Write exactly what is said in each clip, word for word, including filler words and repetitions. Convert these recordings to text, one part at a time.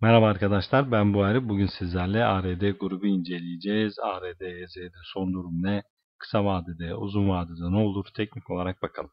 Merhaba arkadaşlar, ben Buhari. Bugün sizlerle A R D grubu inceleyeceğiz. A R D E Z'de son durum ne? Kısa vadede, uzun vadede ne olur? Teknik olarak bakalım.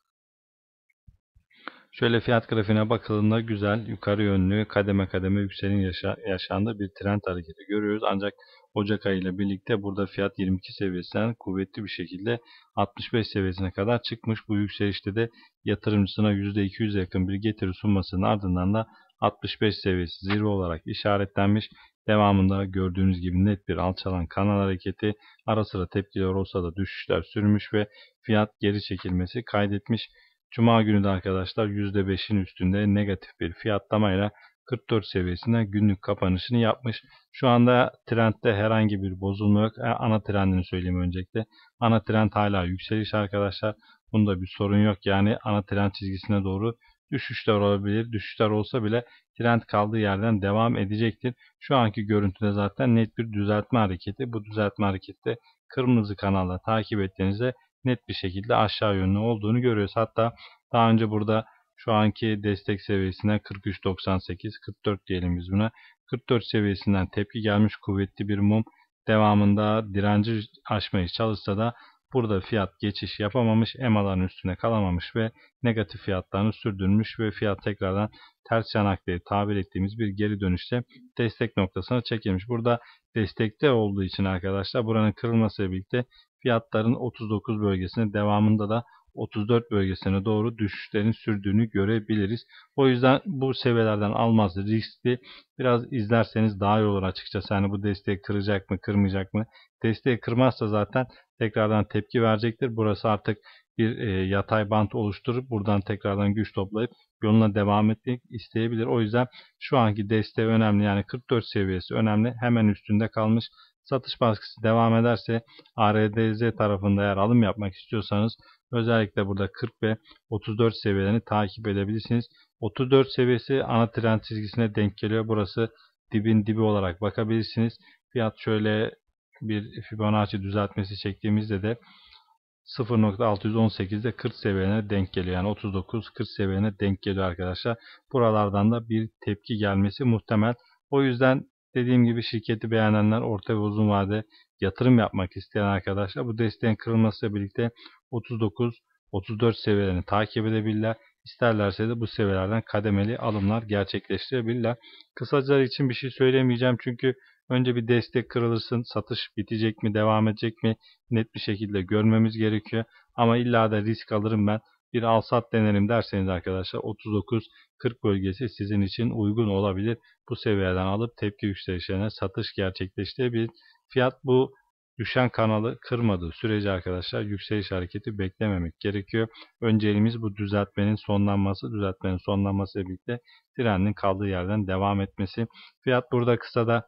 Şöyle fiyat grafiğine bakıldığında güzel, yukarı yönlü, kademe kademe yükselin yaşa yaşandığı bir trend hareketi görüyoruz. Ancak Ocak ayı ile birlikte burada fiyat yirmi iki seviyesinden kuvvetli bir şekilde altmış beş seviyesine kadar çıkmış. Bu yükselişte de yatırımcısına yüzde iki yüze yakın bir getiri sunmasının ardından da altmış beş seviyesi zirve olarak işaretlenmiş. Devamında gördüğünüz gibi net bir alçalan kanal hareketi, ara sıra tepkiler olsa da düşüşler sürmüş ve fiyat geri çekilmesi kaydetmiş. Cuma günü de arkadaşlar yüzde beşin üstünde negatif bir fiyatlamayla kırk dört seviyesinden günlük kapanışını yapmış. Şu anda trendde herhangi bir bozulma yok. E, ana trendini söyleyeyim öncelikle. Ana trend hala yükseliş arkadaşlar. Bunda bir sorun yok. Yani ana trend çizgisine doğru düşüşler olabilir. Düşüşler olsa bile trend kaldığı yerden devam edecektir. Şu anki görüntüde zaten net bir düzeltme hareketi. Bu düzeltme harekette kırmızı kanalla takip ettiğinizde net bir şekilde aşağı yönlü olduğunu görüyoruz. Hatta daha önce burada şu anki destek seviyesine kırk üç doksan sekiz kırk dört diyelim biz buna. kırk dört seviyesinden tepki gelmiş kuvvetli bir mum. Devamında direnci aşmaya çalışsa da burada fiyat geçiş yapamamış, E M A'ların üstüne kalamamış ve negatif fiyatlarını sürdürmüş ve fiyat tekrardan ters yanak diye tabir ettiğimiz bir geri dönüşte destek noktasına çekilmiş. Burada destekte olduğu için arkadaşlar buranın kırılmasıyla birlikte fiyatların otuz dokuz bölgesine, devamında da otuz dört bölgesine doğru düşüşlerin sürdüğünü görebiliriz. O yüzden bu seviyelerden alması riskli. Biraz izlerseniz daha iyi olur açıkçası. Yani bu desteği kıracak mı, kırmayacak mı? Desteği kırmazsa zaten tekrardan tepki verecektir. Burası artık bir e, yatay bant oluşturup buradan tekrardan güç toplayıp yoluna devam etmek isteyebilir. O yüzden şu anki desteği önemli. Yani kırk dört seviyesi önemli. Hemen üstünde kalmış. Satış baskısı devam ederse A R D Z tarafında eğer alım yapmak istiyorsanız özellikle burada kırk ve otuz dört seviyelerini takip edebilirsiniz. otuz dört seviyesi ana trend çizgisine denk geliyor. Burası dibin dibi olarak bakabilirsiniz. Fiyat şöyle bir Fibonacci düzeltmesi çektiğimizde de sıfır nokta altı yüz on sekizde kırk seviyelerine denk geliyor. Yani otuz dokuz kırk seviyelerine denk geliyor arkadaşlar. Buralardan da bir tepki gelmesi muhtemel. O yüzden dediğim gibi şirketi beğenenler, orta ve uzun vade yatırım yapmak isteyen arkadaşlar bu desteğin kırılmasıyla birlikte otuz dokuz otuz dört seviyelerini takip edebilirler. İsterlerse de bu seviyelerden kademeli alımlar gerçekleştirebilirler. Kısacalar için bir şey söylemeyeceğim çünkü önce bir destek kırılırsın, satış bitecek mi, devam edecek mi net bir şekilde görmemiz gerekiyor. Ama illa da risk alırım ben, bir al sat denerim derseniz arkadaşlar otuz dokuz kırk bölgesi sizin için uygun olabilir. Bu seviyeden alıp tepki yükselişlerine satış gerçekleştirebilir. Fiyat bu düşen kanalı kırmadığı sürece arkadaşlar yükseliş hareketi beklememek gerekiyor. Önceliğimiz bu düzeltmenin sonlanması. Düzeltmenin sonlanması ile birlikte trendin kaldığı yerden devam etmesi. Fiyat burada kısada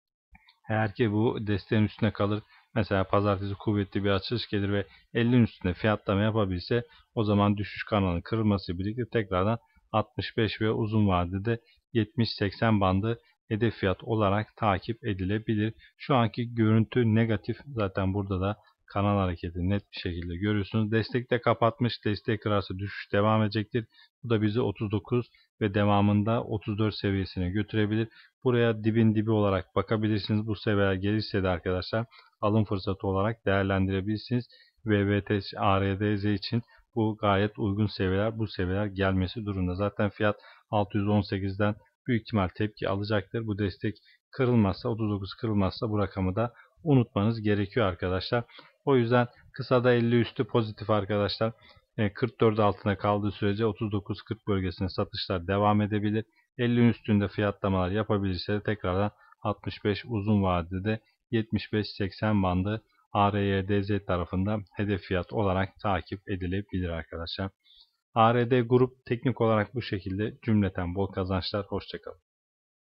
eğer ki bu desteğin üstüne kalır, mesela pazartesi kuvvetli bir açılış gelir ve ellinin üstünde fiyatlama yapabilse, o zaman düşüş kanalının kırılması birlikte tekrardan altmış beş ve uzun vadede yetmiş seksen bandı hedef fiyat olarak takip edilebilir. Şu anki görüntü negatif. Zaten burada da kanal hareketi net bir şekilde görüyorsunuz. Destekte kapatmış. Destek kırarsa düşüş devam edecektir. Bu da bizi otuz dokuz ve devamında otuz dört seviyesine götürebilir. Buraya dibin dibi olarak bakabilirsiniz. Bu seviyeler gelirse de arkadaşlar alım fırsatı olarak değerlendirebilirsiniz. V V T, A R D Z için bu gayet uygun seviyeler. Bu seviyeler gelmesi durumunda. Zaten fiyat altı yüz on sekizden büyük ihtimal tepki alacaktır. Bu destek kırılmazsa, otuz dokuz kırılmazsa bu rakamı da unutmanız gerekiyor arkadaşlar. O yüzden kısada elli üstü pozitif arkadaşlar. kırk dört altına kaldığı sürece otuz dokuz kırk bölgesine satışlar devam edebilir. ellinin üstünde fiyatlamalar yapabilirse de tekrardan altmış beş, uzun vadede yetmiş beş seksen bandı A R Y D Z tarafından hedef fiyat olarak takip edilebilir arkadaşlar. A R D Grup teknik olarak bu şekilde. Cümleten bol kazançlar. Hoşçakalın.